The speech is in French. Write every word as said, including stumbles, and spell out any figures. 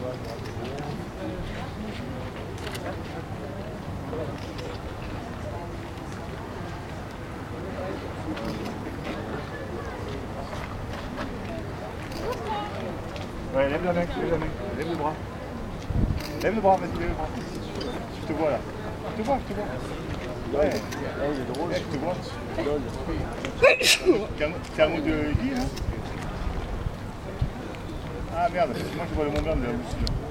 Ouais, lève le mec, lève le mec, lève le bras. Lève le bras, vas-y, lève le bras. Je te vois là. Je te vois, je te vois. Ouais. Eh, il est drôle. Ouais, je te vois. C'est un mot de Guy, hein? Ah merde, moi je vois le Mont Blanc de la Russie.